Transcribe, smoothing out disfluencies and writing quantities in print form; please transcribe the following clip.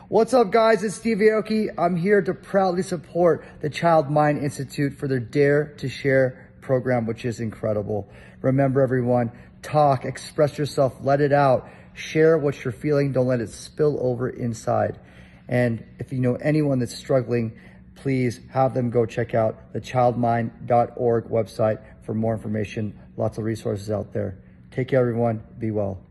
What's up, guys? It's Steve Aoki. I'm here to proudly support the Child Mind Institute for their Dare to Share program, which is incredible. Remember, everyone, talk, express yourself, let it out, share what you're feeling. Don't let it spill over inside. And if you know anyone that's struggling, please have them go check out the childmind.org website for more information. Lots of resources out there. Take care, everyone. Be well.